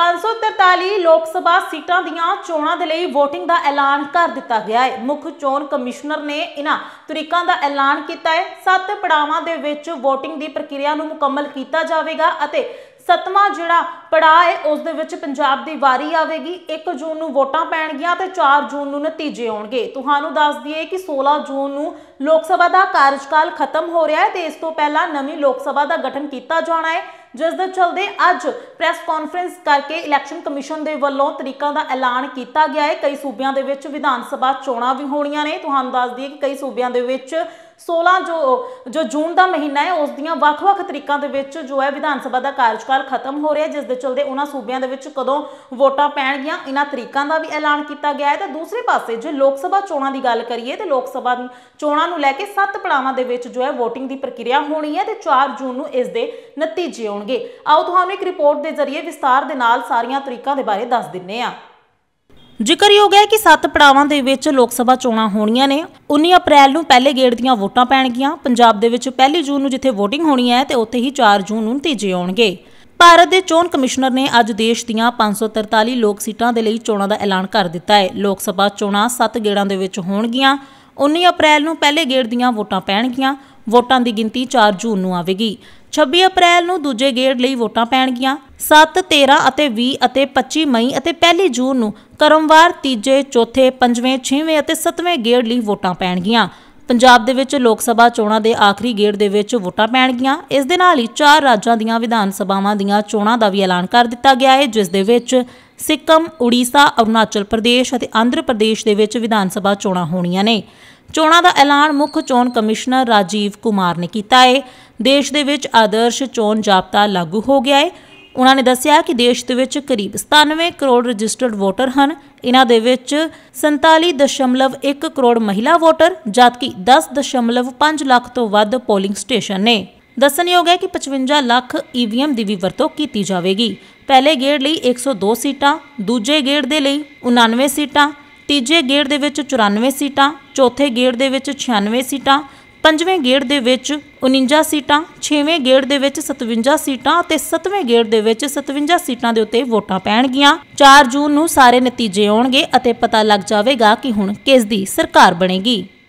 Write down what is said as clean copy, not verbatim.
543 ਲੋਕ ਸਭਾ ਸੀਟਾਂ ਦੀਆਂ ਚੋਣਾਂ ਦੇ ਲਈ VOTING ਦਾ ਐਲਾਨ ਕਰ ਦਿੱਤਾ ਗਿਆ ਹੈ। ਮੁੱਖ ਚੋਣ ਕਮਿਸ਼ਨਰ ਨੇ ਇਹਨਾਂ ਤਰੀਕਾਂ ਦਾ ਐਲਾਨ ਕੀਤਾ ਹੈ। 7 ਪੜਾਵਾਂ ਦੇ ਵਿੱਚ VOTING ਦੀ ਪ੍ਰਕਿਰਿਆ ਨੂੰ ਮੁਕੰਮਲ ਕੀਤਾ ਜਾਵੇਗਾ ਅਤੇ 7ਵਾਂ ਜਿਹੜਾ ਪੜਾਅ ਹੈ ਉਸ ਦੇ ਵਿੱਚ ਪੰਜਾਬ ਦੀ ਵਾਰੀ ਆਵੇਗੀ। 1 ਜੂਨ ਨੂੰ ਵੋਟਾਂ ਪੈਣਗੀਆਂ ਤੇ 4 ਜੂਨ ਨੂੰ ਨਤੀਜੇ ਆਉਣਗੇ। ਤੁਹਾਨੂੰ ਦੱਸ ਦਈਏ ਕਿ 16 ਜੂਨ ਨੂੰ ਲੋਕ ਸਭਾ ਦਾ ਕਾਰਜਕਾਲ ਖਤਮ ਹੋ ਰਿਹਾ ਹੈ ਤੇ ਇਸ ਤੋਂ ਪਹਿਲਾਂ ਨਵੀਂ ਲੋਕ ਸਭਾ ਦਾ ਗਠਨ ਕੀਤਾ ਜਾਣਾ ਹੈ, ਜਿਸ ਦੇ ਚਲਦੇ ਅੱਜ ਪ੍ਰੈਸ ਕਾਨਫਰੰਸ ਕਰਕੇ ਇਲੈਕਸ਼ਨ ਕਮਿਸ਼ਨ ਦੇ ਵੱਲੋਂ ਤਰੀਕਾਂ ਦਾ ਐਲਾਨ ਕੀਤਾ ਗਿਆ ਹੈ। ਕਈ ਸੂਬਿਆਂ ਦੇ ਵਿੱਚ ਵਿਧਾਨ ਸਭਾ ਚੋਣਾਂ ਵੀ ਹੋਣੀਆਂ ਨੇ। ਤੁਹਾਨੂੰ ਦੱਸ ਦਈਏ ਕਿ ਕਈ ਸੂਬਿਆਂ ਦੇ ਵਿੱਚ 16 ਜੋ ਜੂਨ ਦਾ ਮਹੀਨਾ ਹੈ ਉਸ ਦੀਆਂ ਵੱਖ-ਵੱਖ ਤਰੀਕਾਂ ਦੇ ਵਿੱਚ ਜੋ ਹੈ ਵਿਧਾਨ ਸਭਾ ਦਾ ਕਾਰਜਕਾਲ ਖਤਮ ਹੋ ਰਿਹਾ ਹੈ, ਜਿਸ ਦੇ ਚਲਦੇ ਉਹਨਾਂ ਸੂਬਿਆਂ ਦੇ ਵਿੱਚ ਕਦੋਂ ਵੋਟਾਂ ਪੈਣਗੀਆਂ ਇਹਨਾਂ ਤਰੀਕਾਂ ਦਾ ਵੀ ਐਲਾਨ ਕੀਤਾ ਗਿਆ ਹੈ। ਤੇ ਦੂਸਰੇ ਪਾਸੇ ਜੇ ਲੋਕ ਸਭਾ ਚੋਣਾਂ ਦੀ ਗੱਲ ਕਰੀਏ ਤੇ ਲੋਕ ਸਭਾ ਚੋਣਾਂ ਨੂੰ ਲੈ ਕੇ 7 ਪੜਾਵਾਂ ਦੇ ਵਿੱਚ ਜੋ ਹੈ VOTING ਦੀ ਪ੍ਰਕਿਰਿਆ ਹੋਣੀ ਹੈ ਤੇ 4 ਜੂਨ ਨੂੰ ਇਸ ਦੇ ਨਤੀਜੇ ਆਉਣਗੇ। ਆਓ ਤੁਹਾਨੂੰ ਇੱਕ ਰਿਪੋਰਟ ਦੇ ਜ਼ਰੀਏ ਵਿਸਤਾਰ ਦੇ ਨਾਲ ਸਾਰੀਆਂ ਤਰੀਕਾਂ ਦੇ ਬਾਰੇ ਦੱਸ ਦਿੰਨੇ ਆ। ਜ਼ਿਕਰਯੋਗ ਹੈ ਕਿ 7 ਪੜਾਵਾਂ ਦੇ ਵਿੱਚ ਲੋਕ ਸਭਾ ਚੋਣਾਂ ਹੋਣੀਆਂ ਨੇ। 19 ਅਪ੍ਰੈਲ ਨੂੰ ਪਹਿਲੇ ਗੇੜ ਦੀਆਂ ਵੋਟਾਂ ਪੈਣਗੀਆਂ। ਪੰਜਾਬ ਦੇ ਵਿੱਚ 1 ਜੂਨ ਨੂੰ ਜਿੱਥੇ VOTING ਹੋਣੀ ਹੈ ਤੇ ਉੱਥੇ ਹੀ 4 ਜੂਨ ਨੂੰ ਨਤੀਜੇ ਆਉਣਗੇ। ਭਾਰਤ ਦੇ ਚੋਣ ਕਮਿਸ਼ਨਰ ਨੇ ਅੱਜ ਦੇਸ਼ ਦੀਆਂ 543 ਲੋਕ ਸੀਟਾਂ ਦੇ ਲਈ ਚੋਣਾਂ ਦਾ ਐਲਾਨ ਕਰ ਦਿੱਤਾ ਹੈ। ਲੋਕ ਸਭਾ ਚੋਣਾਂ 7 ਗੇੜਾਂ ਦੇ ਵਿੱਚ ਹੋਣਗੀਆਂ। 19 ਅਪ੍ਰੈਲ ਨੂੰ ਪਹਿਲੇ ਗੇੜ ਦੀਆਂ ਵੋਟਾਂ ਪੈਣਗੀਆਂ। ਵੋਟਾਂ ਦੀ ਗਿਣਤੀ 4 ਜੂਨ ਨੂੰ ਆਵੇਗੀ। 26 ਅਪ੍ਰੈਲ ਨੂੰ ਦੂਜੇ ਗੇੜ ਲਈ ਵੋਟਾਂ ਪੈਣਗੀਆਂ। 7, 13 ਅਤੇ 20 ਅਤੇ 25 ਮਈ ਅਤੇ 1 ਜੂਨ ਨੂੰ ਕ੍ਰਮਵਾਰ ਤੀਜੇ, ਚੌਥੇ, 5ਵੇਂ, 6ਵੇਂ ਅਤੇ 7ਵੇਂ ਗੇੜ ਲਈ ਵੋਟਾਂ ਪੈਣਗੀਆਂ। ਪੰਜਾਬ ਦੇ ਵਿੱਚ ਲੋਕ ਸਭਾ ਚੋਣਾਂ ਦੇ ਆਖਰੀ ਗੇੜ ਦੇ ਵਿੱਚ ਵੋਟਾਂ ਪੈਣਗੀਆਂ। ਇਸ ਦੇ ਨਾਲ ਹੀ 4 ਰਾਜਾਂ ਦੀਆਂ ਵਿਧਾਨ ਸਭਾਵਾਂ ਦੀਆਂ ਚੋਣਾਂ ਦਾ ਵੀ ਐਲਾਨ ਕਰ ਦਿੱਤਾ ਗਿਆ ਹੈ, ਜਿਸ ਦੇ ਵਿੱਚ ਸਿੱਕਮ, ਉੜੀਸਾ, ਅਰੁਣਾਚਲ ਪ੍ਰਦੇਸ਼ ਅਤੇ ਆਂਧਰ ਪ੍ਰਦੇਸ਼ ਦੇ ਵਿੱਚ ਵਿਧਾਨ ਸਭਾ ਚੋਣਾਂ ਹੋਣੀਆਂ ਨੇ। ਚੋਣਾਂ ਦਾ ਐਲਾਨ ਮੁੱਖ ਚੋਣ ਕਮਿਸ਼ਨਰ ਰਾਜੀਵ ਕੁਮਾਰ ਨੇ ਕੀਤਾ ਹੈ। ਦੇਸ਼ ਦੇ ਵਿੱਚ ਆਦਰਸ਼ ਚੋਣ ਜ਼ਾਬਤਾ ਲਾਗੂ ਹੋ ਗਿਆ ਹੈ। ਉਹਨਾਂ ਨੇ ਦੱਸਿਆ ਕਿ ਦੇਸ਼ ਦੇ ਵਿੱਚ ਕਰੀਬ 97 ਕਰੋੜ ਰਜਿਸਟਰਡ ਵੋਟਰ ਹਨ। ਇਹਨਾਂ ਦੇ ਵਿੱਚ 47.1 ਕਰੋੜ ਮਹਿਲਾ ਵੋਟਰ ਜਦਕਿ 10.5 ਲੱਖ ਤੋਂ ਵੱਧ ਪੋਲਿੰਗ ਸਟੇਸ਼ਨ ਨੇ। ਦੱਸਣਯੋਗ ਹੈ ਕਿ 55 ਲੱਖ EVM ਦੀ ਵੀ ਵਰਤੋਂ ਕੀਤੀ ਜਾਵੇਗੀ। ਪਹਿਲੇ ਗੇੜ ਲਈ 102 ਸੀਟਾਂ, ਦੂਜੇ ਗੇੜ ਦੇ ਲਈ 99 ਸੀਟਾਂ, ਤੀਜੇ ਗੇੜ ਦੇ ਵਿੱਚ 94 ਸੀਟਾਂ, ਚੌਥੇ ਗੇੜ ਦੇ ਵਿੱਚ 96 ਸੀਟਾਂ, 5ਵੇਂ ਗੇੜ ਦੇ ਵਿੱਚ 49 ਸੀਟਾਂ, 6ਵੇਂ ਗੇੜ ਦੇ ਵਿੱਚ 57 ਸੀਟਾਂ ਅਤੇ 7ਵੇਂ ਗੇੜ ਦੇ ਵਿੱਚ 57 ਸੀਟਾਂ ਦੇ ਉੱਤੇ ਵੋਟਾਂ ਪੈਣਗੀਆਂ। 4 ਜੂਨ ਨੂੰ ਸਾਰੇ ਨਤੀਜੇ ਆਉਣਗੇ ਅਤੇ ਪਤਾ ਲੱਗ ਜਾਵੇਗਾ ਕਿ ਹੁਣ ਕਿਸ ਦੀ ਸਰਕਾਰ ਬਣੇਗੀ।